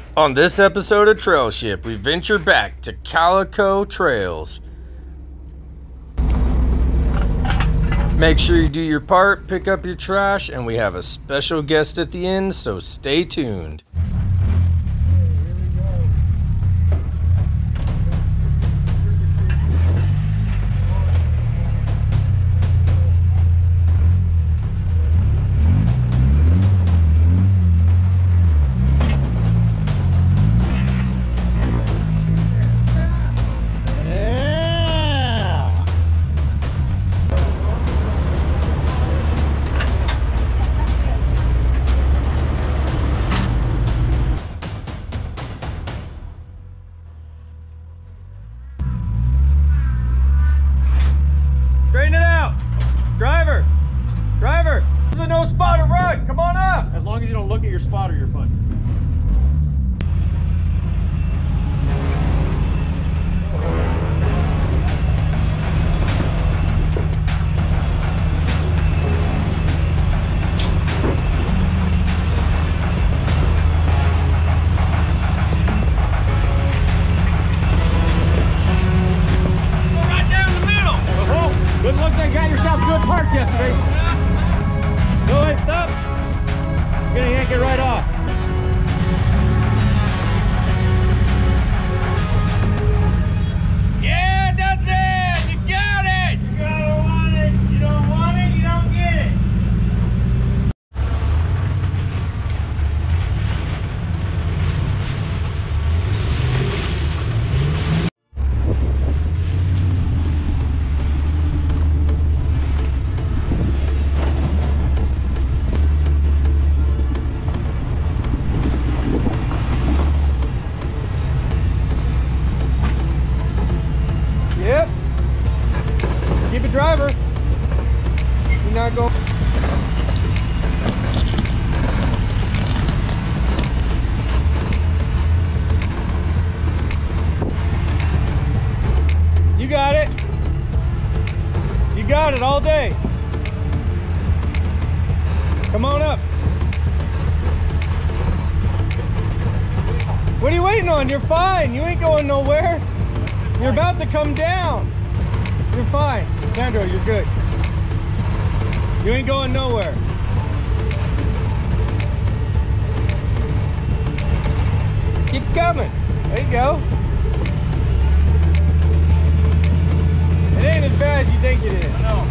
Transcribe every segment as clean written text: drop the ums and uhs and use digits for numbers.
On this episode of Trail Ship, we venture back to Calico Trails. Make sure you do your part, pick up your trash, and we have a special guest at the end, so stay tuned. Straighten it out! Driver! Driver! This is a no spotter run! Come on up! As long as you don't look at your spotter, you're fine. Good looks like you got yourself good parts yesterday. Go ahead, stop. I'm gonna yank it right off. Yeah, that's it. You got it. You gotta want it. You don't want it, you don't get it. Yep. Keep it, driver. You're not going. You got it. You got it all day. Come on up. What are you waiting on? You're fine. You ain't going nowhere. You're about to come down. You're fine. Sandro, you're good. You ain't going nowhere. Keep coming. There you go. It ain't as bad as you think it is. I know.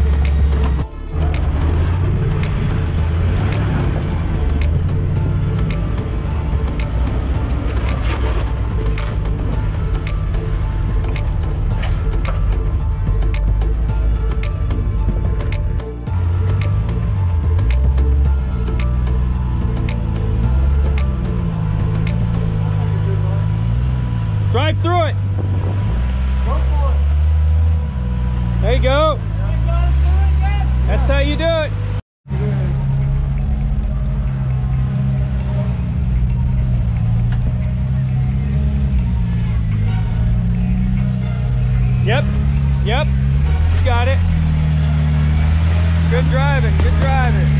Drive through it. Go for it. There you go. That's how you do it. Yep. Yep. You got it. Good driving. Good driving.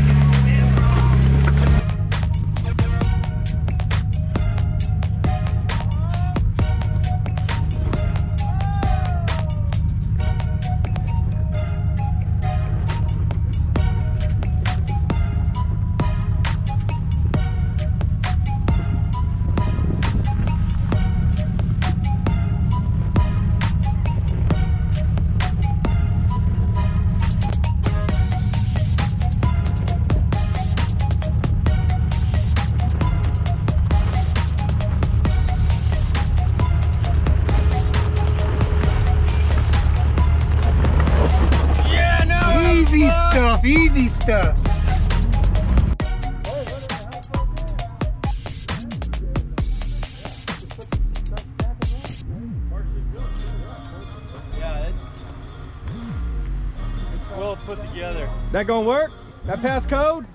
Easy stuff. Yeah, it's well put together. That gonna work? That pass code?